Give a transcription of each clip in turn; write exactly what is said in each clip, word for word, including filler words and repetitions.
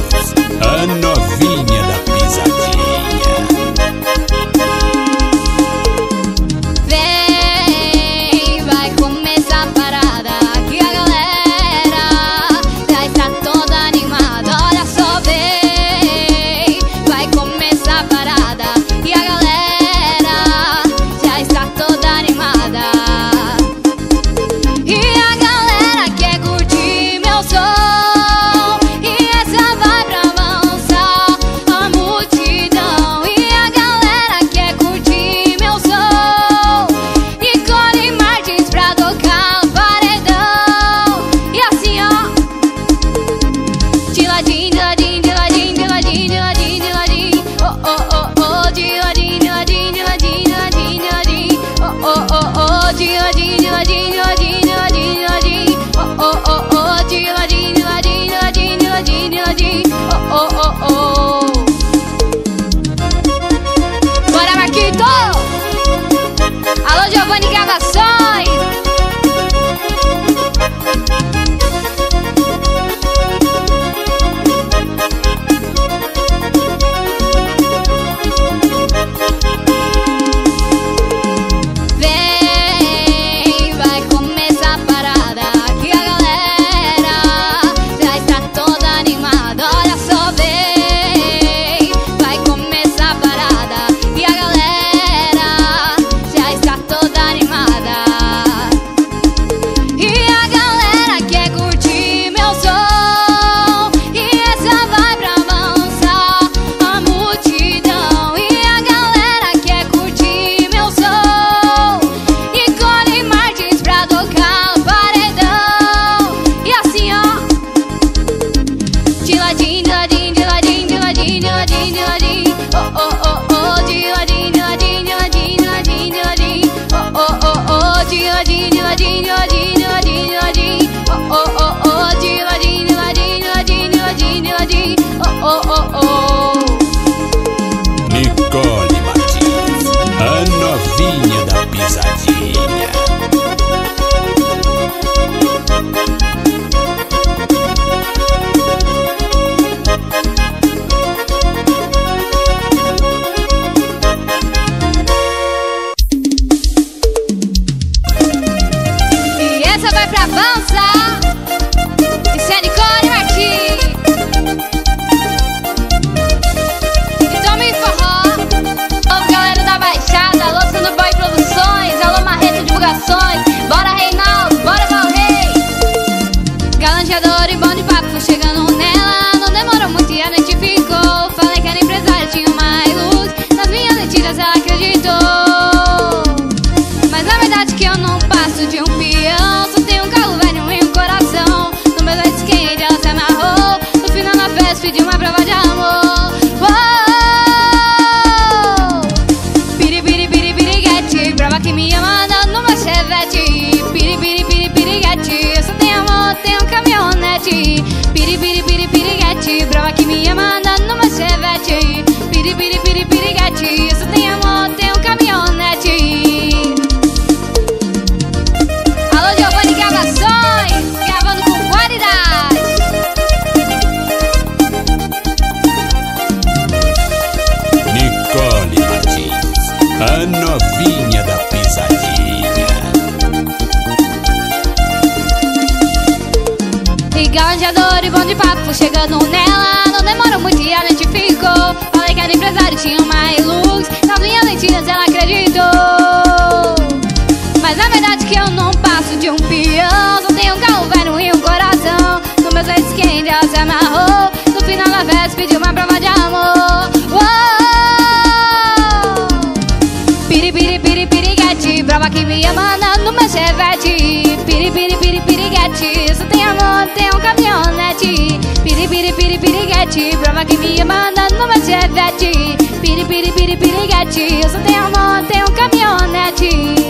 a novinha da pisadinha. Vem, vai começar a parada, que a galera já está toda animada. Olha só, vem, vai começar a parada, e a galera já está toda animada. E a galera quer curtir meu som, e essa vai pra avançar a multidão. E a galera quer curtir meu som, e Cole Martins pra tocar o paredão. E assim ó, de ladinho, de ladinho, de ladinho, de ladinho, de ladinho, de ladinho, oh oh oh oh, de ladinho, de ladinho, de ladinho, de ladinho, de ladinho, oh oh oh oh, de ladinho, de ladinho, de ladinho, de ladinho, de ladinho, oh oh oh oh, de ladinho, de ladinho, de ladinho, de ladinho, de ladinho, oh oh oh oh. Bora, Marquito! Alô, Giovanni Gravações! Vem, vai começar a parada, que a galera já está toda animada. Olha só, vem, vai começar a parada, e a galera já está toda animada. E a galera quer curtir meu som, e essa vai pra avançar a multidão. E a galera quer curtir meu som, e Cole Martins pra tocar o paredão. E assim ó, de ladinho, de ladinho, de ladinho, de ladinho, de ladinho, de ladinho, oh oh oh oh, de ladinho, de ladinho, de ladinho, de ladinho, de ladinho, oh oh oh oh, de ladinho, de ladinho, de ladinho, de ladinho, de ladinho, oh oh oh oh, de ladinho, de ladinho, de ladinho, de ladinho, de ladinho, oh oh oh oh. Nicole Martins, a novinha da pisadinha. E essa vai pra avançar, isso é Nicole Martins. E tome forró, alô galera da Baixada, alô Sandro Boy Produções, alô Marreta Divulgações, bora Reinaldo, bora Valrei. Galanteador e bom de papo, chegando nela, não demorou muito e a noite ficou. Falei que era empresária, tinha uma luz, nas minhas mentiras ela acreditou. Mas a verdade é que eu não passo de um peão, só tenho um carro velho e um coração. No meu leite quente ela se amarrou, no final da festa pediu uma prova de amor. Uou! Piri, piri, piri, piriguete, prova que me ama andando no meu chevette. Piri, piri, piri, piriguete, eu só tenho amor, tenho um caminhonete. Piri, piri, piri, piriguete, prova que me ama andando no meu chevette. Piri, piri, piri, piriguete, eu só tenho amor, tenho um caminhonete. Alô, Giovanni Gravações, gravando com qualidade. Nicole Martins, a novinha da pisadinha. E galanteador e bom de papo, chegando nela, não demorou muito e a noite ficou. Falei que era empresário, tinha uma luz, nas minhas mentiras ela acreditou. Mas a verdade é que eu não passo de um peão, só tenho um carro velho e um coração. No meu leite quente ela se amarrou, no final da festa pediu uma prova de amor. Uou! Piri, piri, piri, piriguete, prova que me ama andando no meu chevette. Piri, piri, piri, piriguete, eu só tenho amor, tenho um caminhonete. Piri, piri, piri, piriguete, prova que me ama andando no meu chevette. Piri, piri, piri, piriguete, eu só tenho amor, tenho um caminhonete.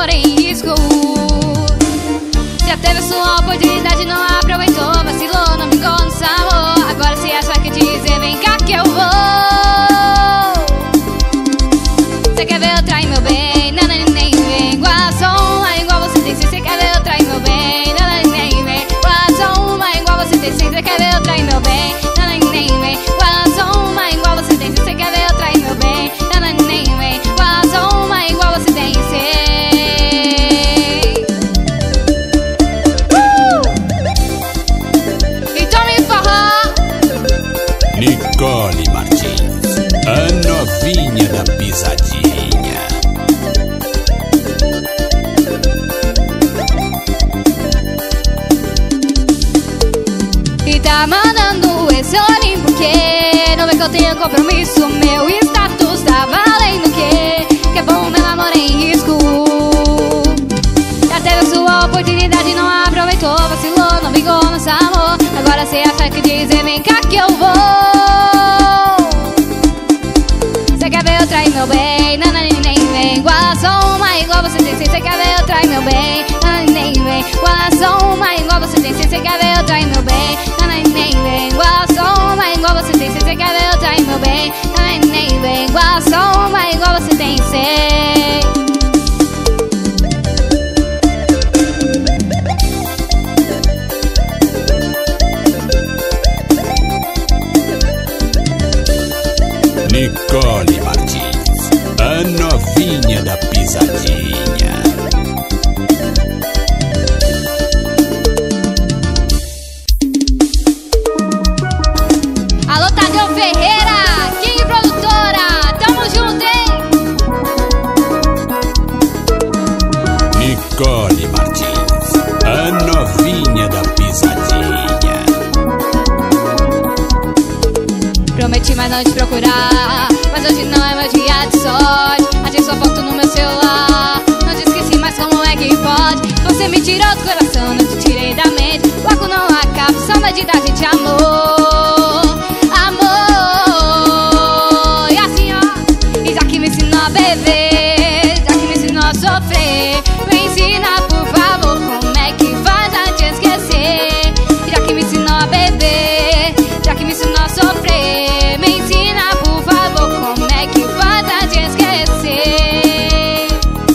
amor em risco. Já teve sua oportunidade, não aproveitou, vacilou, não vingou no sabor. Agora se acha que dizer vem cá que eu vou. Cê quer ver eu trair meu bem? Não, nem, nem vem. Igual som, é igual você tem. Cê quer ver eu trair meu bem? Não, nem, nem vem. Igual som, é igual você tem. Cê quer ver eu trair meu bem? Não, nem, nem vem. Igual som, é igual você tem. Cê quer ver eu trair meu bem? Não, nem, nem vem. Igual som, é igual você tem. Nicole Martins, a novinha da pisadinha. E tá mandando esse olhinho porque não vê que eu tenho compromisso. Meu status tá valendo o quê? Que é bom meu amor em risco. Já teve a sua oportunidade, não aproveitou, vacilou, não vingou nosso amor. Agora cê acha que dizer vem cá que eu vou. Cê quer ver eu trair meu bem? Não, nem, nem vem. Igual som, é igual você tem. Cê quer ver eu trair meu bem? Não, nem, nem vem. Igual som, é igual você tem. Cê quer ver eu trair meu bem? Não, nem, nem vem. Igual som, é igual você tem. Cê quer ver eu trair meu bem? Não, nem, nem vem. Igual som, é igual você tem. Cê Nicole Martins, a novinha da pisadinha. Alô, Tadeu Ferreira, King Produtora, tamo junto, hein? Nicole Martins, a novinha da pisadinha. Prometi mais não te procurar, mas hoje não é meu dia de sorte. Achei sua foto no meu celular, não te esqueci, mas como é que pode? Você me tirou do coração, não te tirei da mente. Logo não acaba, saudade da gente, amor, amor. E assim ó, e já que me ensinou a beber, já que me ensinou a sofrer, me ensina por favor como é que faz a te esquecer. E já que me ensinou a beber, já que me ensinou a sofrer, me ensina por favor como é que faz a te esquecer.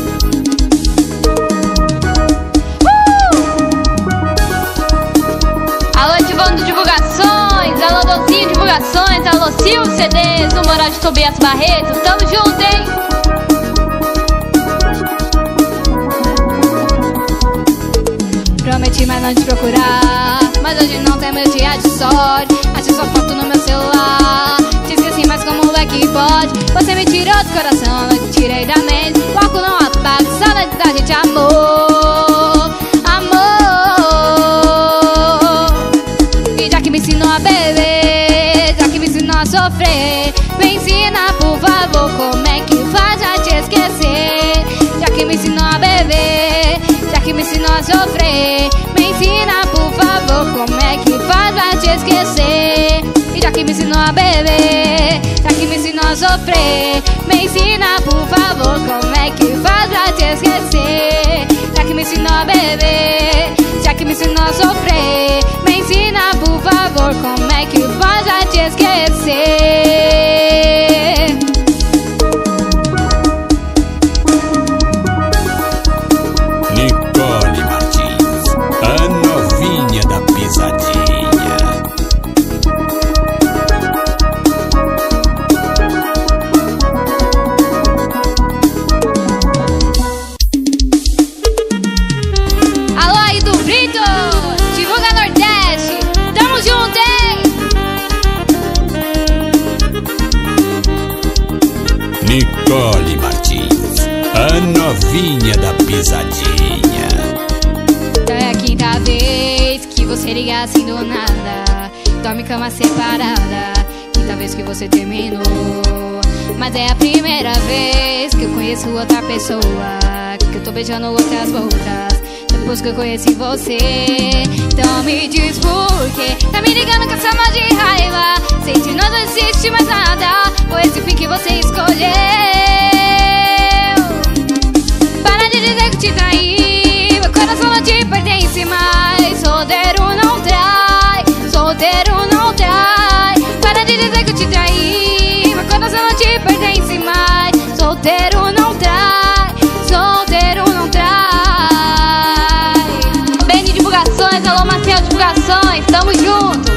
uh! Alô, Edivando Divulgações, alô, Docinho Divulgações, alô, Sil C Ds, no moral de Tobias Barreto, tamo junto, hein? Prometi mais não te procurar, mas hoje não tem meu dia de sorte. Achei sua foto no meu celular, te esqueci, mas como é que pode? Você me tirou do coração, eu te tirei da mente. Logo não apaga, saudade da gente, amor, amor. E já que me ensinou a beber, já que me ensinou a sofrer, me ensina por favor como é que faz a te esquecer. Já que me ensinou a beber, já que me ensinou a sofrer, me ensina por favor como é que faz pra te esquecer. E já que me ensinou a beber, já que me ensinou a sofrer, me ensina por favor como é que faz pra te esquecer. Já que me ensinou a beber, já que me ensinou a sofrer, me ensina por favor como é que faz pra te esquecer. Nicole Martins, a novinha da pisadinha. Alô aí do Brito, divulga Nordeste, tamo junto, hein? Nicole Martins, a novinha da pisadinha. É a quinta vez que você liga assim do nada, dorme cama separada, quinta vez que você terminou. Mas é a primeira vez que eu conheço outra pessoa, que eu tô beijando outras bocas depois que eu conheci você. Então me diz por quê tá me ligando com essa má de raiva, se entre nós não existe mais nada, foi esse fim que você escolheu. Para de de dizer que te traí, meu coração não te pertence mais. Solteiro não trai, solteiro não trai. Para de dizer que te traí, meu coração não te pertence mais. Solteiro não trai, solteiro não trai. Beni Divulgações, alô Marcel Divulgações, tamo junto.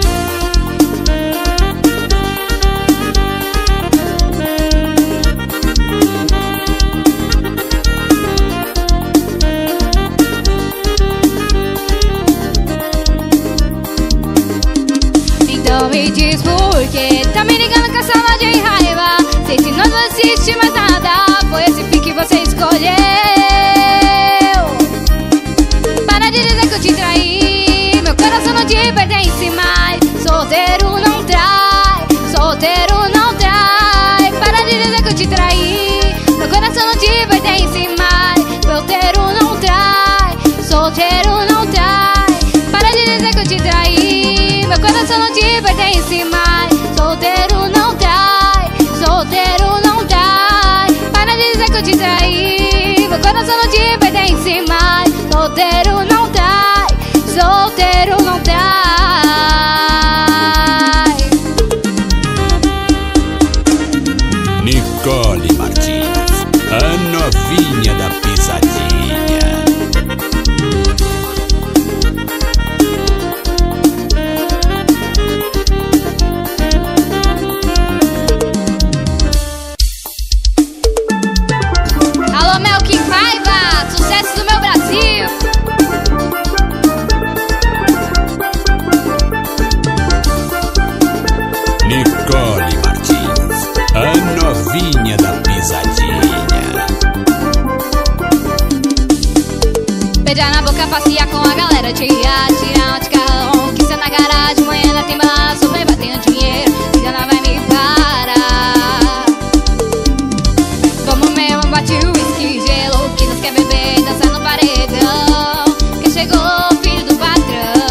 Então me diz por que tá me ligando com essa voz de raiva. Sei se nós não existe mais nada, foi esse fim que você escolheu. Para de dizer que eu te traí, meu coração não te pertence mais. Solteiro não trai, solteiro não trai. Para de dizer que eu te traí, meu coração não te pertence mais. Solteiro não trai, solteiro não trai. Para de dizer que eu te traí, meu coração não te pertence mais. Solteiro não trai, solteiro não trai. Para de dizer que eu te traí, meu coração não te pertence mais. Solteiro não trai, solteiro não trai. Nicole Martins, a novinha da pisadinha. Alô Melkin Paiva, sucesso do meu Brasil. Nicole Martins, a novinha da pisadinha. Beijar na boca, passear com a galera, tirar, tirar de carrão. Que cê na garagem, manhã ainda tem balanço, vem batendo dinheiro, e já não vai me parar. Vamos mesmo, bate o whisky, gelo, que nós quer beber, dançar no paredão. Que chegou o filho do patrão.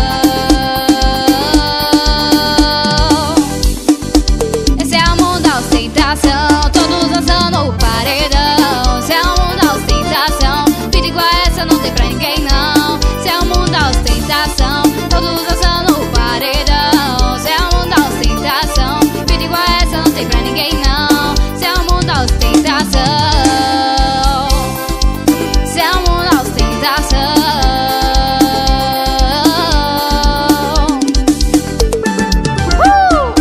Esse é o mundo da ostentação, todos dançando o paredão. Esse é o mundo da ostentação, vida igual essa não tem pra ninguém não. Esse é o mundo da ostentação, todos dançando o paredão. Esse é o mundo da ostentação, vida igual essa não tem pra ninguém não. Esse é o mundo da ostentação. Esse é o mundo da ostentação. Uh!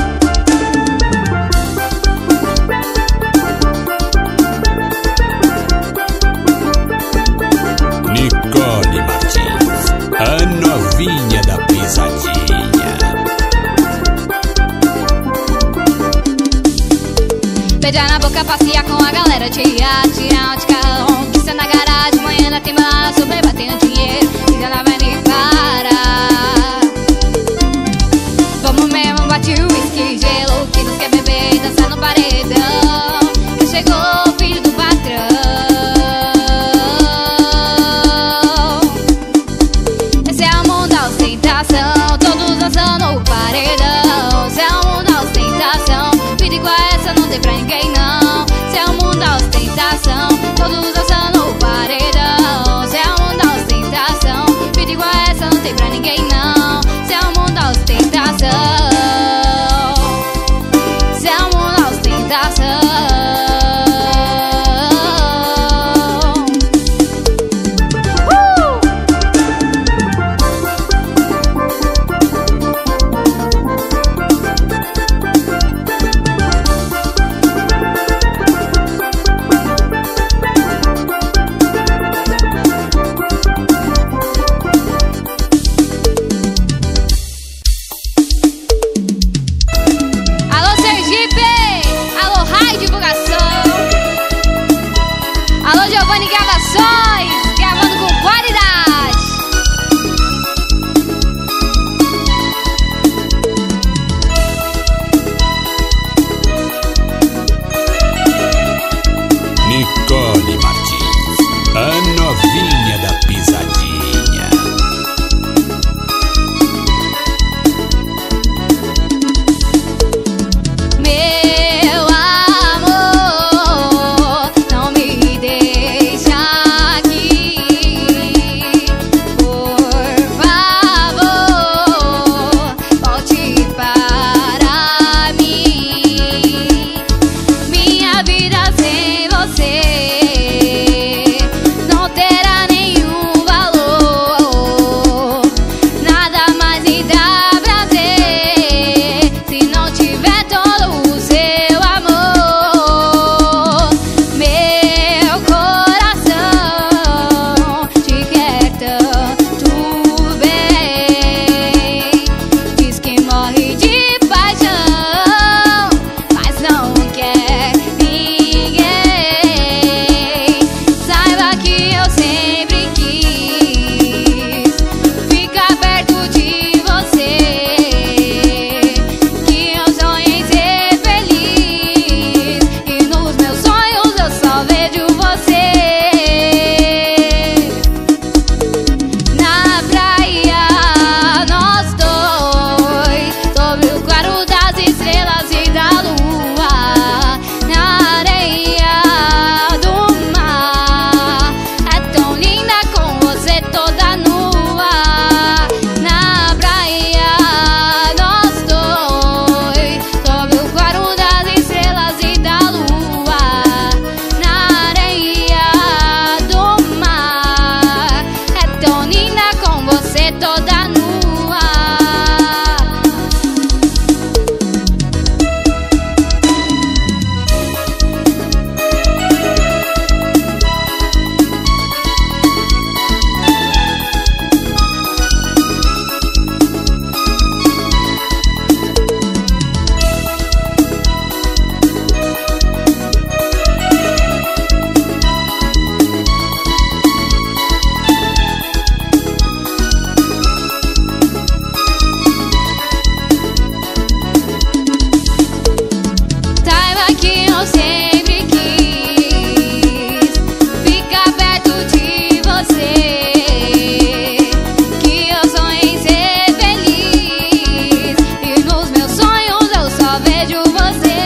Nicole Martins, a novinha da pisadinha. Beijar na boca, passear com a galera, tirar, tirar de carrão. Que cê na garagem, manhã ainda tem balanço, vem batendo dinheiro, e já não vai me parar. Vamos mesmo, bate o whisky, gelo, que nós quer beber, dançar no paredão. Que chegou o filho do patrão. Esse é o mundo da ostentação, todos dançando o paredão. Esse é o mundo da ostentação, vida igual essa não tem pra ninguém não. Esse é o mundo da ostentação, todos dançando o paredão. Esse é o mundo da ostentação, vida igual essa não tem pra ninguém não. Esse é o mundo da ostentação. Esse é o mundo da ostentação. Uh! tanto bem. Diz que morre de paixão, mas não quer ninguém. Saiba que eu sempre quis ficar perto de você, que eu sonho em ser feliz, e nos meus sonhos eu só vejo você. Na praia nós dois, sobre o claro das estrelas e da lua, na areia do mar. É tão linda com você toda nua. Na praia nós dois, sobre o claro das estrelas e da lua, na areia do mar. É tão linda com você toda nua. Saiba que eu sempre quis ficar perto de você, que eu sonho em ser feliz, e nos meus sonhos eu só vejo você.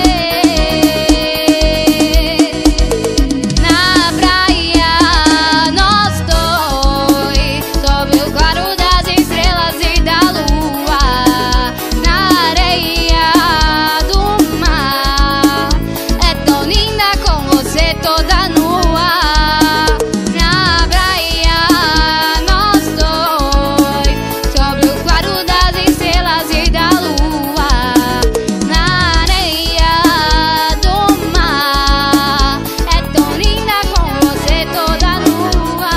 Na praia nós dois, sobre o claro das estrelas e da lua, na areia do mar. É tão linda com você toda nua. Na praia nós dois, sobre o claro das estrelas e da lua, na areia do mar. É tão linda com você toda nua.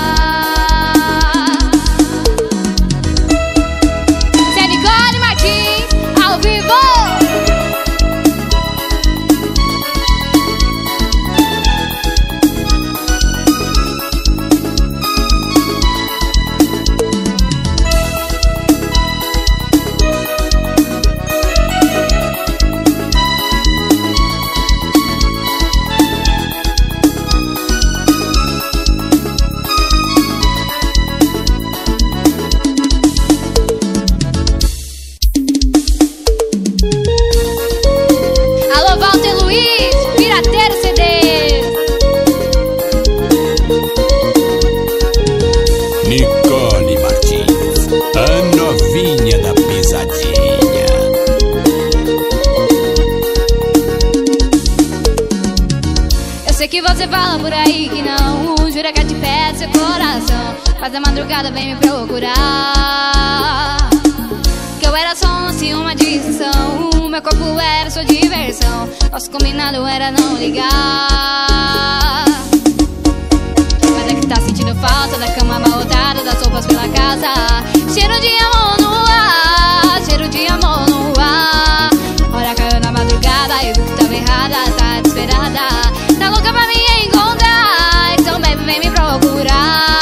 Zé Nicole Martins, ao vivo. Alô, Walter Luiz, Pirateiro C D. Nicole Martins, a novinha da pisadinha. Eu sei que você fala por aí que não, jura que é de pé seu coração, mas a madrugada vem me procurar. Que eu era só um assim, uma distração, meu corpo era sua diversão, nosso combinado era não ligar. Mas é que tá sentindo falta da cama amarrotada, das roupas pela casa, cheiro de amor no ar, cheiro de amor no ar. Hora caiu na madrugada, eu vi que tava errada, tá desesperada, tá louca pra me encontrar, então baby vem me procurar.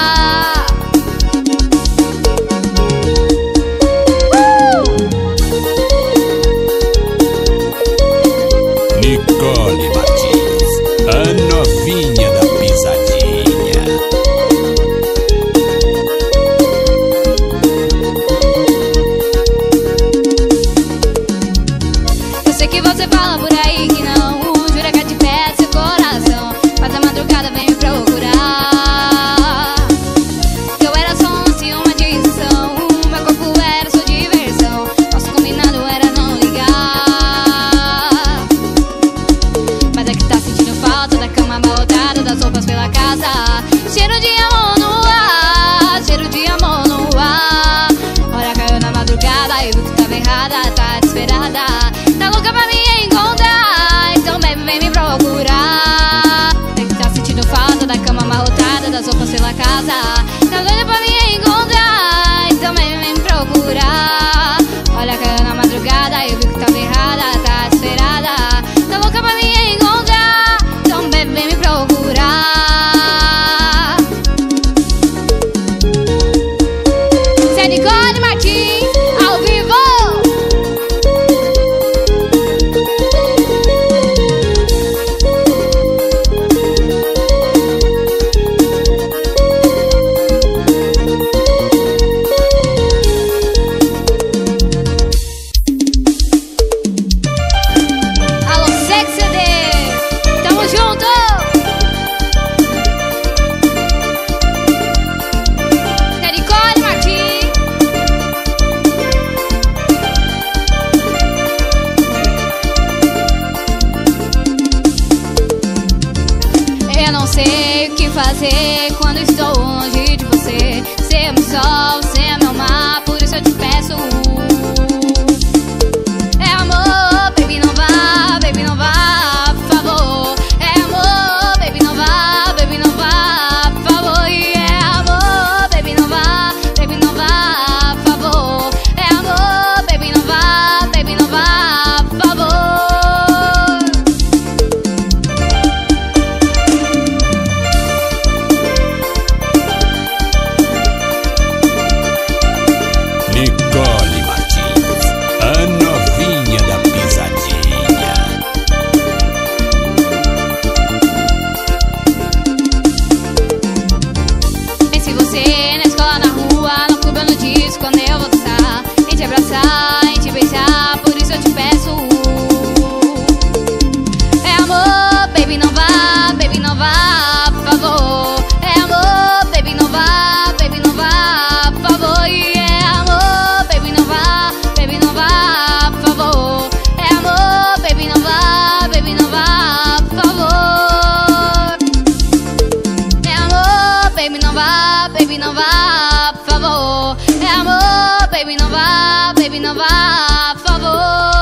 Nicole Martins, a novinha da pisadinha. é Nicole Martins, ao vivo. Alô, Sex C D, tamo junto. É Nicole Martins. Eu não sei o que fazer quando estou longe de você. Você é meu sol, você é meu mar, por isso eu te peço. É amor, baby, não vá, baby, não vá, por favor. É amor, baby, não vá, baby, não vá, por favor. E é amor, baby, não vá, baby, não vá, por favor. É amor, baby, não vá, baby, não vá, por favor. Nicole Martins, a novinha da pisadinha. Pense você na escola, na rua, no clube ou no disco, quando eu vou dançar, em te abraçar, em te beijar, por isso eu te peço. É amor, baby, não vá, baby, não vá, por favor. É amor, baby, não vá, baby, não vá, por favor. E é amor, baby, não vá, baby, não vá, por favor. É amor, baby, não vá, baby, não vá, por favor. É amor, baby, não vá, baby, não vá, por favor. É amor, baby, não vá, baby, não vá, por favor.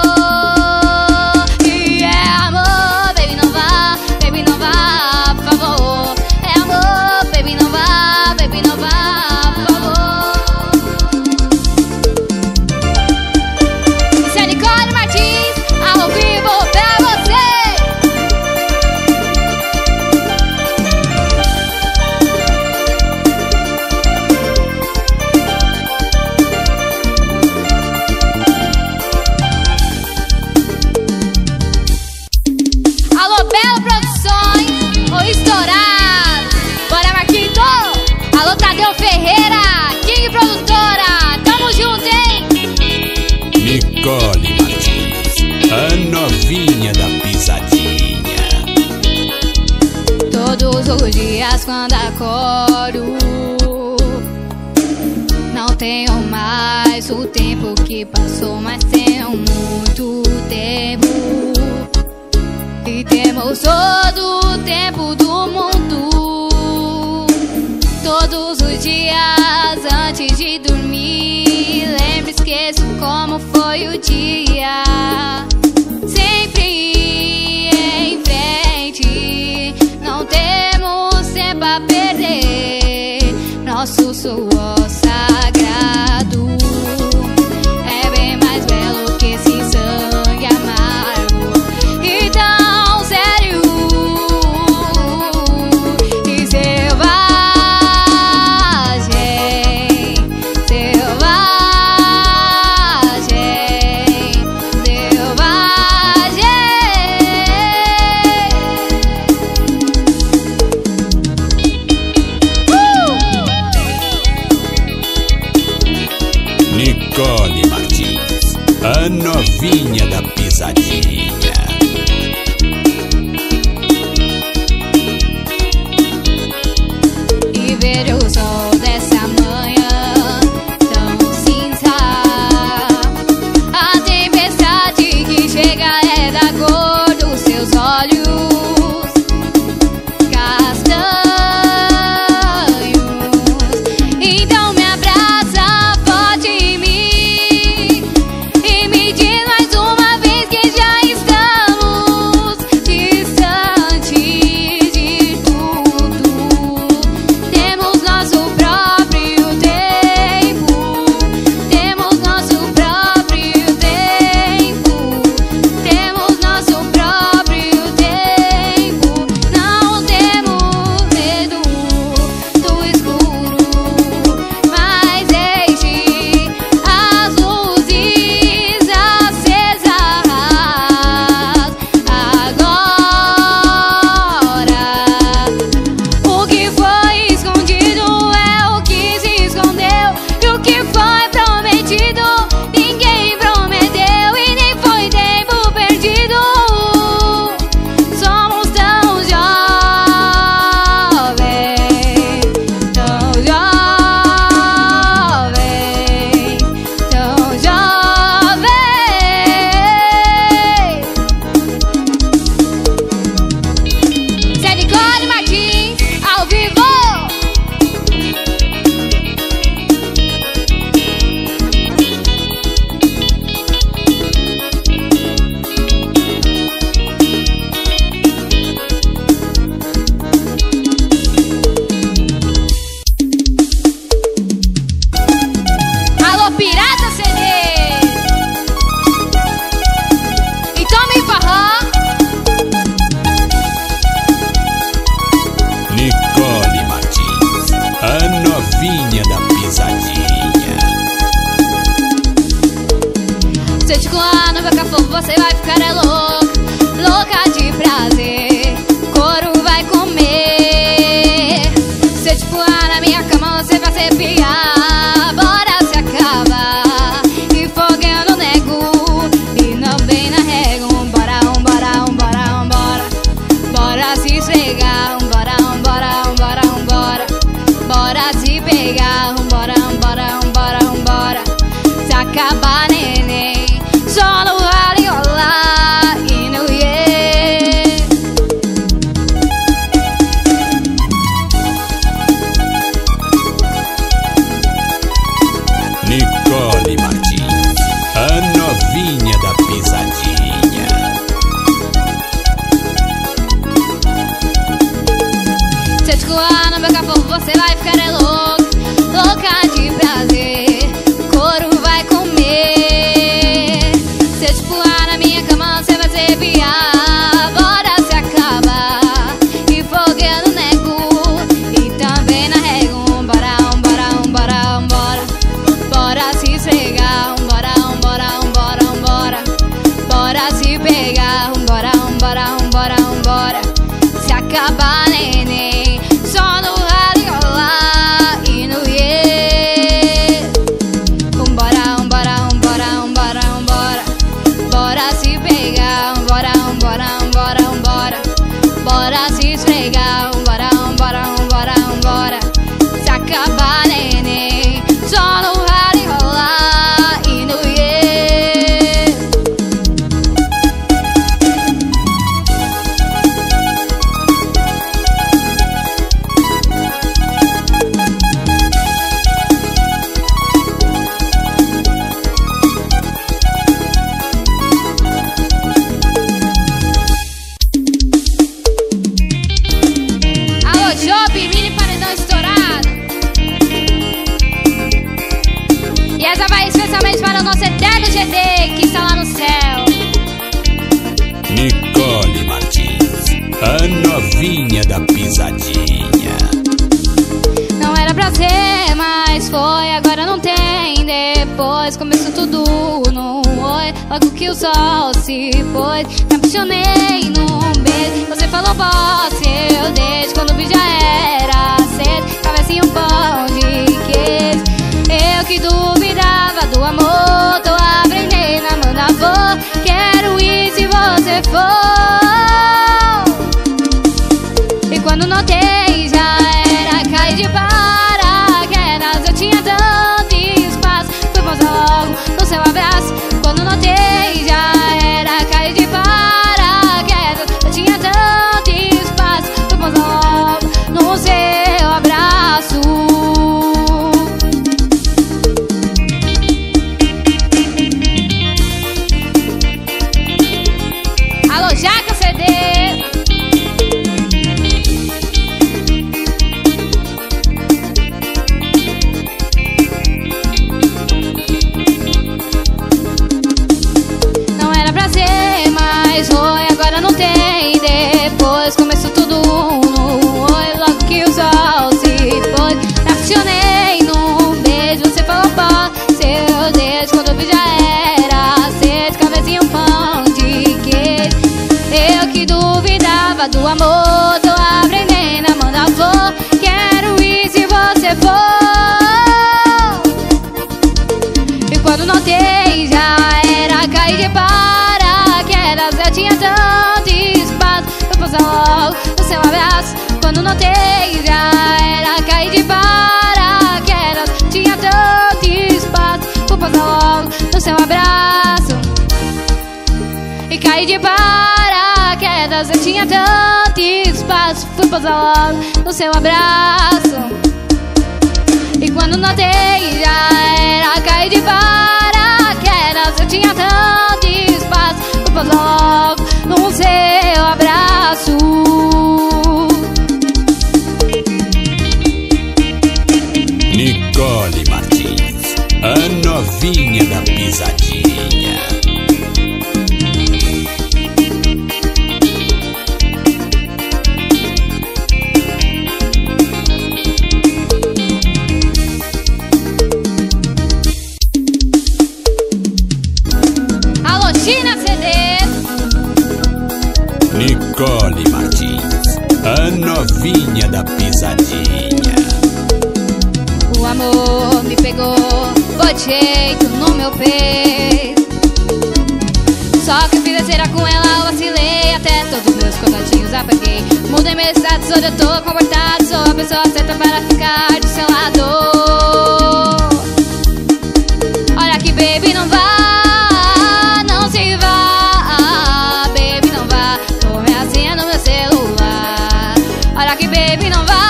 E é amor, baby, não vá, baby, não vá, por favor. É amor, baby, não vá, baby, não vá, por favor. Isso é Nicole Martins, ao vivo pra você. Alô, Belo Produções, o estourado. Bora, Marquito. Alô, Tadeu Ferreira, King Produtora. Tamo junto, hein? Nicole Martins, a novinha da pisadinha. Todos os dias quando acordo, não tenho mais o tempo que passou, mas tenho muito tempo. E temos todo o tempo do mundo. Todos os dias antes de dormir, lembro, esqueço como foi o dia. Sempre em frente, não temos tempo a perder. Nosso suor sagrado é bem mais belo que esse sangue amargo e tão sério e selvagem, selvagem, selvagem. Nicole Martins, a novinha da pisadinha. E ver o sol dessa manhã tão cinza, a tempestade que chega é da cor dos seus olhos castanhos. Então me abraça forte em mim e me diz mais uma vez que já estamos você vai ficar é louca, louca de prazer, couro vai comer. Se eu te pular na minha cama, você vai se arrepiar. Bora se acabar, e fogo eu não nego, e não vem na régua. Bora, bora, bora, bora, bora se esfregar. Bora, bora, bora, bora, bora se pegar. Bora, bora, bora, bora, se acabar, neném. Só no rally rolar e no yeah. Nicole Martins, a novinha da pisadinha. Se eu te colar no meu capô, você vai ficar é louca, louca de prazer, couro vai comer. Se eu te pular na minha cama, você vai se arrepiar. Bora se acabar, e fogo eu não nego, e também na régua. Bora, bora, bora, bora, bora se esfregar. Bora, bora, bora, bora, bora se pegar. Bora, bora, bora, bora, se acabar, neném. Só no rally rolar e no yeah. Bora, bora, bora, bora, bora, bora se pegar. Bora, bora, bora, bora, bora se esfregar. Bora, bora, bora, bora, se acabar, neném. Só no rally rolar e no yeah. Alô, Job, mini paredão estourado. E essa vai especialmente para o nosso eterno G D que está lá no céu. Nicole Martins, a novinha da pisadinha. Não era pra ser, mas foi, agora não tem. Depois começou tudo no oi, logo que o sol se pôs. Me apaixonei num beijo, você falou posse, eu deixo. Quando vi já era cedo, cabecinha um pão de queijo. Eu que duvidava do amor, tô aprendendo a mandar vou. Quero ir se você for. E quando notei já era cair de paraquedas. Eu tinha tanto espaço, fui pousar logo no seu abraço. Quando notei já era cair de paraquedas. Eu tinha tanto espaço, fui pousar logo no seu abraço. Alô, Jaca C D. Não era pra ser, mas foi, agora não tem. Depois começou tudo no oi, logo que o sol se pôs. Me apaixonei num beijo, você falou pode, seu dedo. Quando eu vi já era cedo, cabecinha um pão de queijo. Eu que duvidava do amor, tô aprendendo a mandar vou. Quero ir se você for. E quando notei já era cair de paraquedas. Eu tinha tanto espaço, eu pousar logo no seu abraço. Quando notei já era cair de paraquedas. Tinha tanto espaço, vou pousar logo no seu abraço. E caí de paraquedas. Eu tinha tanto espaço, fui pousar logo no seu abraço. E quando notei já era cair de paraquedas. Eu tinha tanto espaço, fui pousar logo no seu abraço. Nicole Martins, a novinha da pisadinha. Nicole Martins, a novinha da pisadinha. O amor me pegou, foi jeito no meu peito. Só que fiz besteira com ela, eu vacilei. Até todos meus contatinhos apaguei. Mudei meu status, hoje eu tô comportado. Sou a pessoa certa para ficar do seu lado. Olha que baby, não vá, não se vá. Baby, não vá, tome a senha no meu celular. Olha que baby, não vá.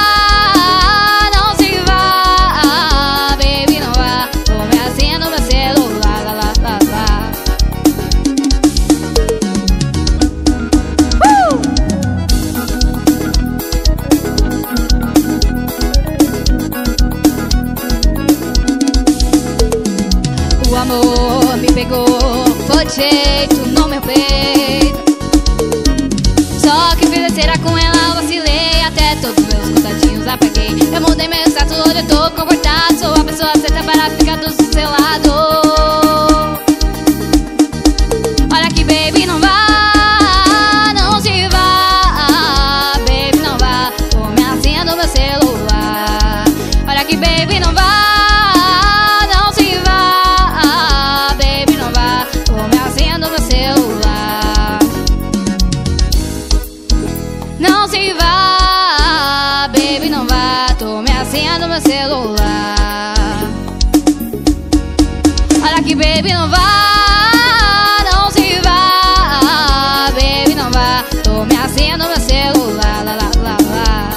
O amor me pegou, foi jeito no meu peito. Só que fiz besteira com ela, eu vacilei. Até todos meus contatinhos apaguei. Eu mudei meu status, hoje eu tô comportado. Sou a pessoa certa para ficar do seu lado. Olha que baby, não vá, não se vá. Baby, não vá, tome a senha do meu celular. Olha que baby, não vá. Não se vá, baby, não vá, tome a senha do meu celular. Olha que baby, não vá, não se vá, baby, não vá, tome a senha do meu celular. Lá, lá, lá, lá.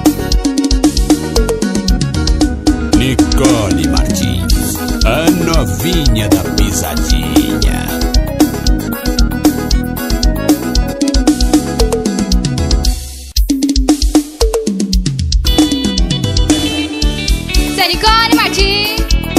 Nicole Martins, a novinha da pisadinha. Nicole Martins.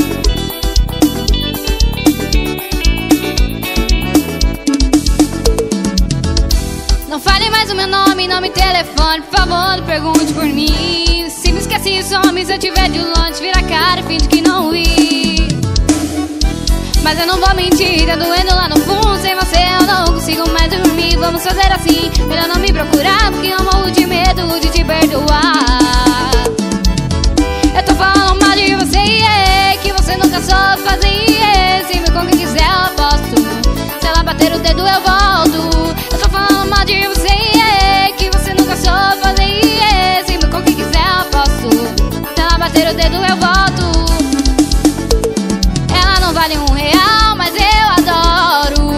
Não fale mais o meu nome, não me telefone, por favor, não pergunte por mim. Se me esquece, some, se eu tiver de longe, vira a cara e finge que não vi. Mas eu não vou mentir, tá doendo lá no fundo. Sem você eu não consigo mais dormir. Vamos fazer assim, melhor não me procurar, porque eu morro de medo de te perdoar. Eu tô falando mal de você, yeah, que você nunca soube fazer, yeah. Se me com quem quiser eu aposto, se ela bater o dedo eu volto. Eu tô falando mal de você, yeah, que você nunca soube fazer, yeah. Se me com quem quiser eu aposto, se ela bater o dedo eu volto. Ela não vale um real, mas eu adoro.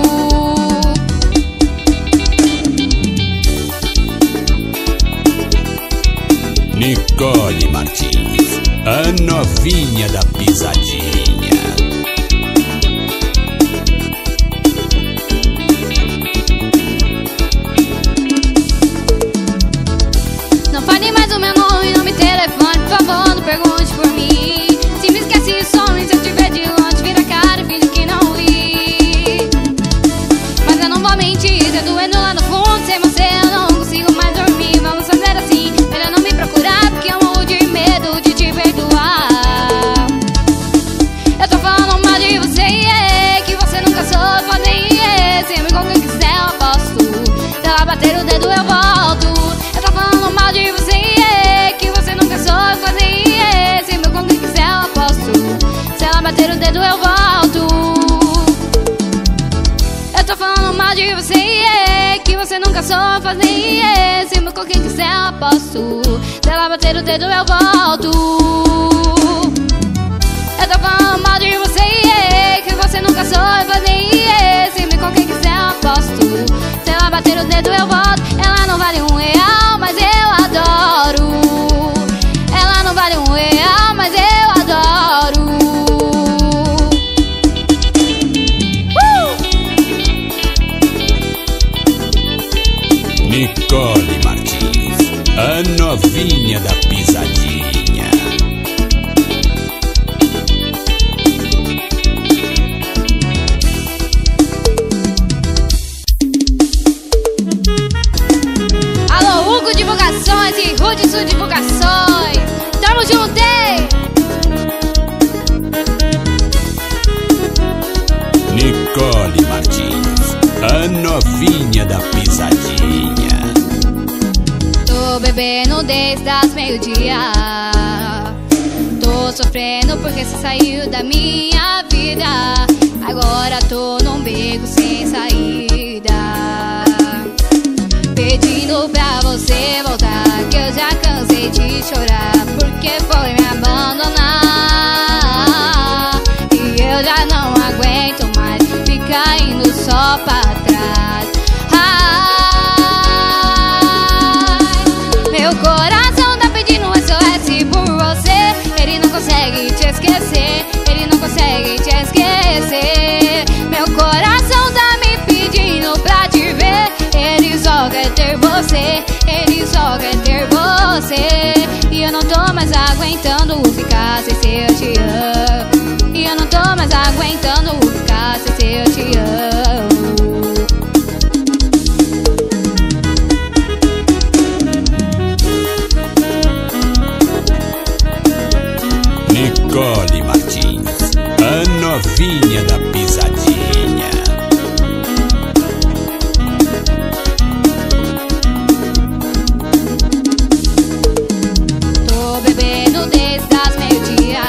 Nicole Martins, a novinha da pisadinha. Não fale mais o meu nome, não me telefone, por favor, não pergunte por mim. Se me esquece, some, se eu tiver de longe, vira a cara e finge que não vi. Mas eu não vou mentir, tá doendo lá no fundo. Sem você eu não consigo mais dormir. Vamos fazer assim, melhor não me procurar, porque eu morro de medo de te perdoar. Eu tô falando mal de você, yeah, que você nunca soube fazer, yeah. Se me com quem quiser eu aposto, se ela bater o dedo eu volto. Eu tô falando mal de você, yeah, que você nunca soube fazer, yeah. Se me com quem quiser eu aposto, se ela bater o dedo eu volto. Eu tô falando mal de você, yeah, que você nunca soube fazer, yeah. Se me com quem quiser eu aposto, se ela bater o dedo eu volto. Eu tô falando mal de você, yeah, que você nunca soube fazer, yeah. Se me com quem quiser eu aposto, se ela bater o dedo eu volto. Ela não vale um real, mas eu adoro. Ela não vale um real, mas eu adoro. uh! Nicole Martins, a novinha da pisadinha. Alô, Hugo Divulgações e Hudson Divulgações. Tamo junto, hein? Nicole Martins, a novinha da pisadinha. Tô bebendo desde as meio-dia. Tô sofrendo porque você saiu da minha vida. Agora tô num beco sem saída, pedindo pra você voltar, que eu já cansei de chorar, porque foi me abandonar. E eu já não aguento mais ficar indo só pra trás. Ai, meu coração tá pedindo S O S por você. Ele não consegue te esquecer, ele não consegue te esquecer. Meu coração tá me pedindo pra te ver. Ele só quer ter você, ele só quer ter você. E eu não tô mais aguentando ficar sem ser eu te amo. E eu não tô mais aguentando ficar sem ser eu te amo. Nicole Martins, a novinha da pisadinha. Tô bebendo desde as meio-dia.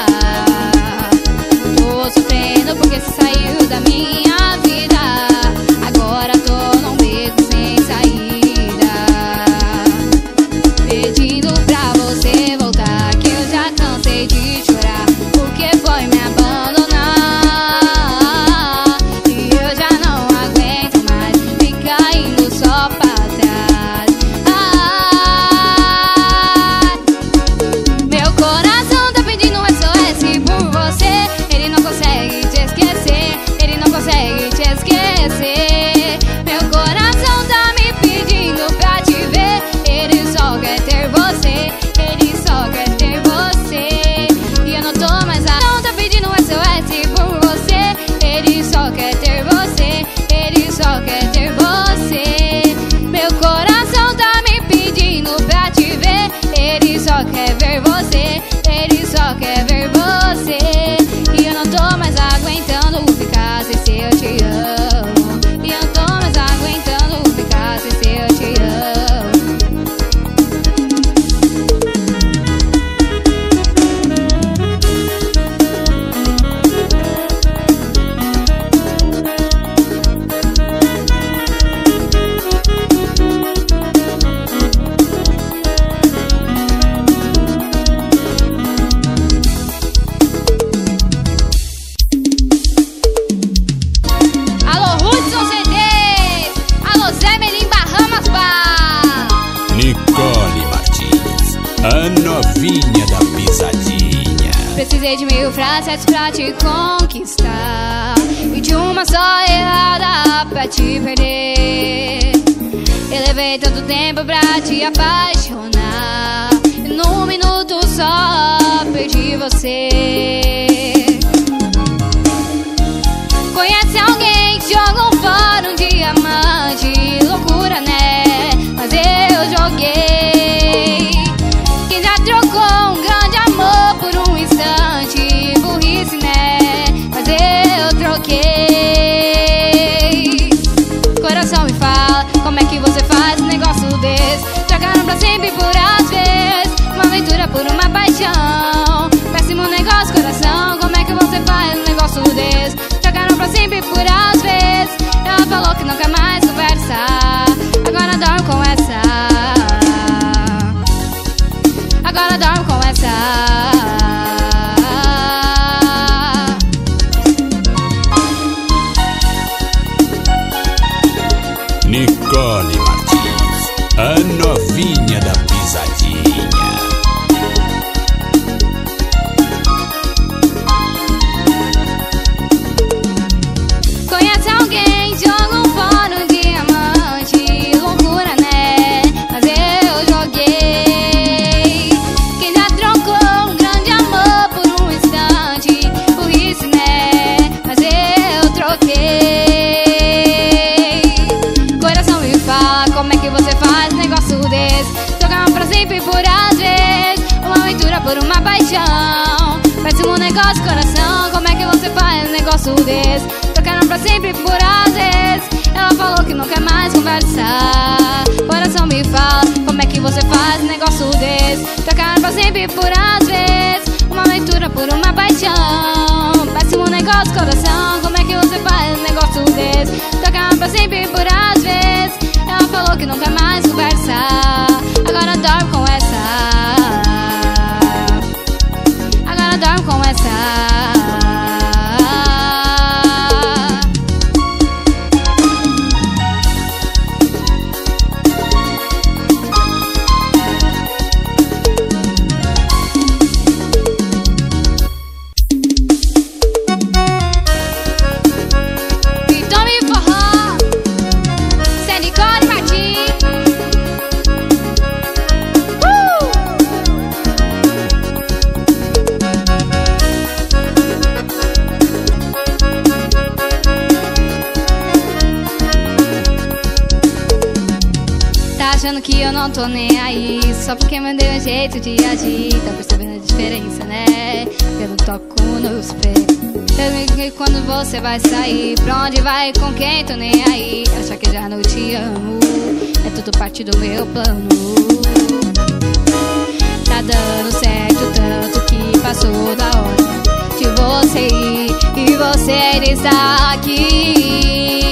Tô sofrendo porque você saiu da minha vida. Agora tô num beco sem saída, pedindo pra você voltar, que eu já cansei de chorar, porque foi me abandonar. E eu já não aguento mais ficar indo só pra trás. Ai, meu coração tá pedindo S O S por você. Ele não consegue te esquecer, ele não consegue te esquecer. Meu coração tá me pedindo pra te ver. Ele só quer ter você, ele só quer ter você. E eu não tô mais a... Não tá pedindo S O S por você. Ele só quer ter você, ele só quer ter você. Meu coração tá me pedindo pra te ver. Ele só quer ver você, ele só quer ver você. E eu não tô mais aguentando ficar sem ser eu te amo. E eu não tô mais aguentando ficar sem ser eu te amo. Alô, Hudson C D! Alô, Zé Melim Bahamas Bar! Nicole Martins, a novinha da pisadinha. Precisei de mil frases pra te conquistar e de uma só errada pra te perder. Eu levei tanto tempo pra te apaixonar e num minuto só perdi você. Conhece alguém que jogou fora um diamante? Loucura, né? Mas eu joguei. Quem já trocou um grande amor por um instante? Burrice, né? Mas eu troquei. Coração me fala, como é que você faz um negócio desse? Trocaram pra sempre por às vezes, uma aventura por uma paixão. Péssimo negócio, coração, como é que você faz um negócio desse? Trocaram pra sempre por às vezes. Ela falou que não quer mais conversar. Agora dorme com essa. Agora dorme com essa. Nicole Martins, a novinha da pisadinha. Conhece alguém que joga fora um diamante? Loucura, né? Mas eu joguei. Quem já trocou um grande amor por um instante? Burrice, né? Mas eu troquei. Coração me fala, como é que você faz um negócio desse? Trocaram pra sempre por às vezes, uma aventura por uma paixão. Péssimo negócio, coração, como é que você faz um negócio desse? Trocaram pra sempre por às vezes. Ela falou que não quer mais conversar. Coração me fala, como é que você faz um pra sempre por às vezes, uma aventura por uma paixão. Péssimo negócio, coração, como é que você faz um negócio desse? Tocar pra sempre por às vezes, ela falou que nunca mais conversar. Agora dorme com essa, agora dorme com essa. Achando que eu não tô nem aí, só porque me deu um jeito de agir. Tá percebendo a diferença, né? Pelo toco no espelho. Eu digo que quando você vai sair, pra onde vai, com quem, tô nem aí. Achar que já não te amo, é tudo parte do meu plano. Tá dando certo, tanto que passou da hora de você ir, e você ainda está aqui.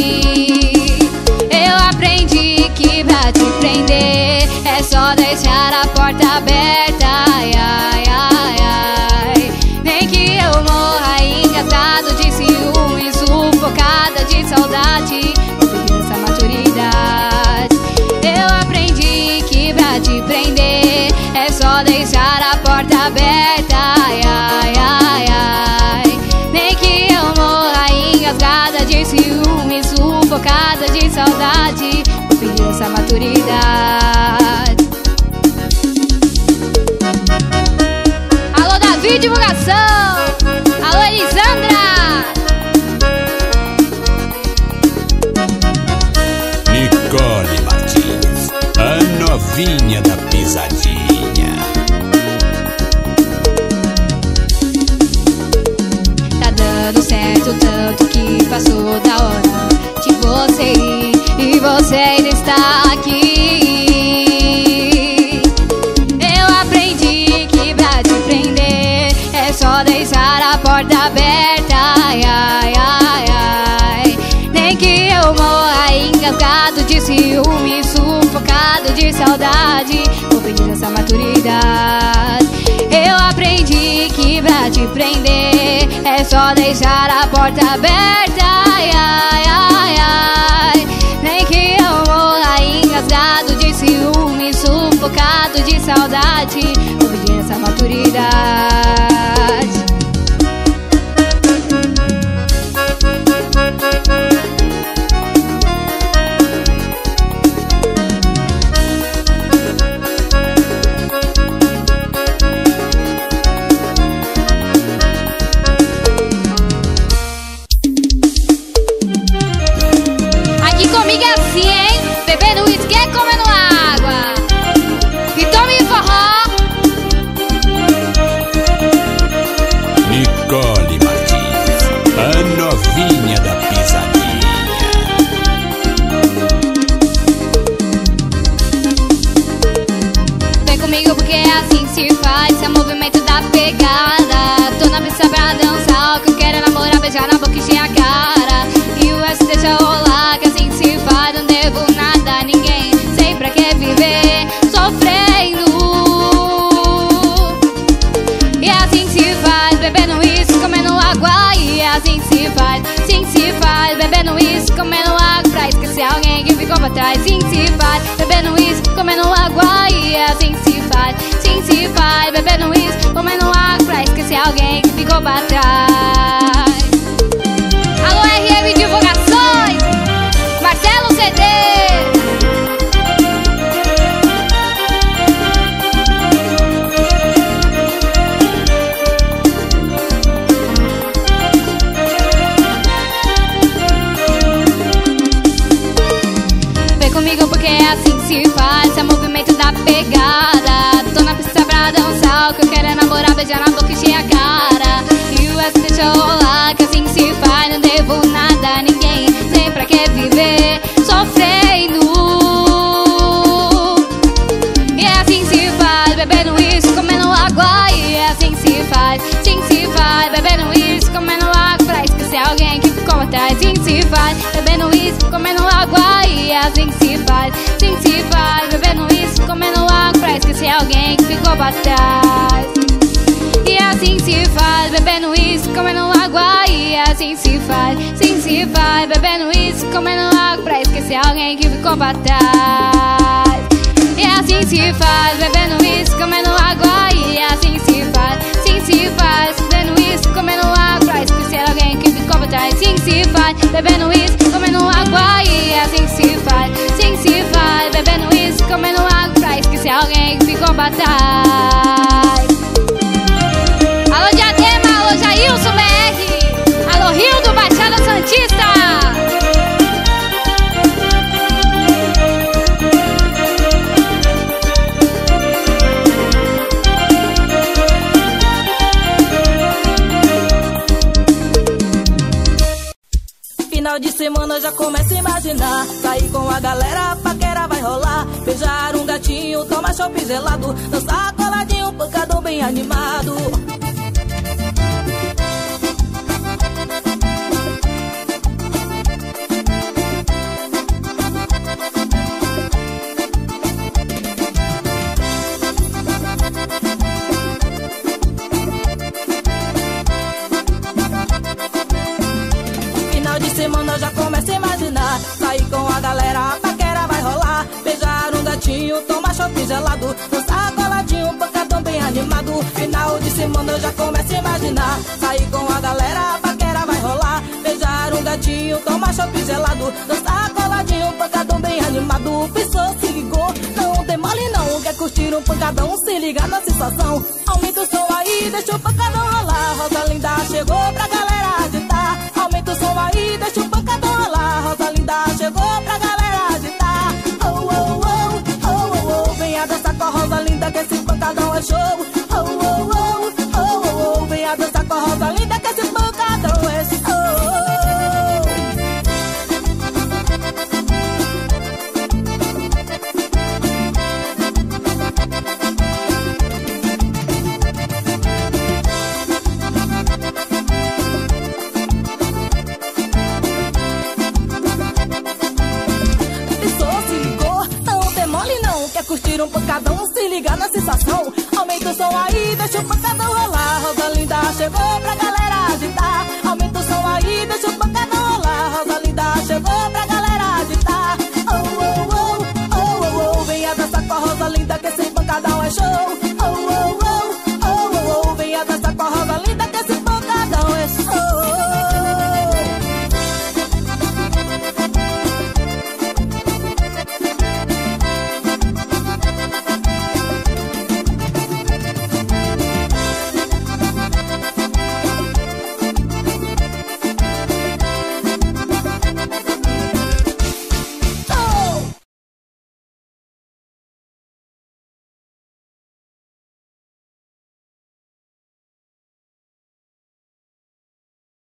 Eu aprendi que pra te prender é só deixar a porta aberta. Ai, ai, ai, ai. Nem que eu morra engasgado de ciúme, sufocada de saudade, vou pedir essa maturidade. Eu aprendi que pra te prender é só deixar a porta aberta. Ai, ai, ai, ai. Nem que eu morra engasgada de ciúme, sufocada de saudade, vou pedir essa maturidade. Alô, Davi Divulgação! Alô, Elisandra! Nicole Martins, a novinha da pisadinha. Tá dando certo, tanto que passou da hora de você ir, e você ainda está aqui. Eu aprendi que pra te prender é só deixar a porta aberta. Ai, ai, ai, ai. Nem que eu morra engasgado de ciúme, sufocado de saudade, vou pedir essa maturidade. Eu aprendi que pra te prender é só deixar a porta aberta. Ai, ai, ai, ai. Nem que eu morra engasgado de ciúme, sufocado de saudade, vou pedir essa maturidade. Aqui comigo é assim, hein? Bebendo uísque e comendo água. E tome forró. Nicole Martins, a novinha da pisadinha. Vem comigo porque é assim que se faz, é o movimento da pegada. Tô na pista pra dançar, o que eu quero é namorar, beijar na boca e encher a cara. E o S deixa rolar, que assim que se faz, não devo nada a ninguém. Sei pra que viver sofrendo. E é assim que se faz, bebendo isso, comendo água. E é assim que se faz, sim que se faz, bebendo isso, comendo água, pra esquecer alguém que ficou pra trás. Sim que se faz, bebendo isso, comendo água. E é assim que se faz, sim que se faz, bebendo isso, comendo água, pra esquecer alguém que ficou pra trás. Alô, R M Divulgações, Marcelo C D. Vem comigo porque é assim que se faz, é o movimento da pegada. Tô na pista pra dançar, o que eu quero é namorar, beijar na boca e encher a cara. E o S deixa rolar, que assim que se faz, não devo nada a ninguém. Sei pra que viver sofrendo. E é assim que se faz, bebendo isso, bebendo uísque, comendo água. E é assim que se faz, assim que se faz. Bebendo uísque, comendo água, pra esquecer alguém que ficou pra trás. E é assim que se faz, bebendo uísque, comendo água. E é assim que se faz, assim que se faz. Bebendo uísque, comendo água, pra esquecer alguém que ficou pra trás. E é assim que se faz, bebendo uísque, comendo água. E é assim que se faz, assim que se faz. Bebendo uísque, comendo água, pra esquecer alguém que ficou pra trás. Assim que se faz, bebendo uísque, comendo água. E é assim que se faz, assim que se faz. Bebendo uísque, comendo água, pra esquecer alguém que ficou pra trás. Alô Diadema, alô Jailson B R, alô Rio do Baixada Santista. Final de semana já começa a imaginar. Sair com a galera, a paquera vai rolar. Beijar um gatinho, tomar chopp gelado. Dançar coladinho, pancadão bem animado. Semana já começa a imaginar. Sair com a galera, a paquera vai rolar. Beijar um gatinho, tomar chopp gelado. Dançar coladinho, pancadão bem animado. Final de semana já começa a imaginar. Sair com a galera, a paquera vai rolar. Beijar um gatinho, tomar chopp gelado. Dançar coladinho, pancadão bem animado. Pensou, se ligou, não tem mole não. Quer curtir um pancadão, se liga na sensação. Aumenta o som aí, deixa o pancadão rolar. Rosa Linda chegou pra galera agitar. Aumenta o som aí, deixa o pancadão rolar. Rosa Linda chegou pra galera agitar. Oh, oh, oh, oh, oh, oh. Venha dançar com a Rosa Linda que esse pancadão é show. Oh, oh, oh, oh, oh, oh. Venha dançar com a Rosa Linda que esse pancadão é show. Curtir um pancadão, se liga na sensação. Aumenta o som aí, deixa o pancadão rolar. Rosa Linda chegou pra galera agitar.